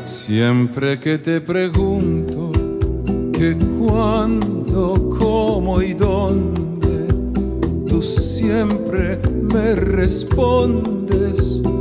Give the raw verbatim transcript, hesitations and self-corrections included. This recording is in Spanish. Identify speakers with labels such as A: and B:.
A: Siempre que te pregunto que cuándo, cómo y dónde, tú siempre me respondes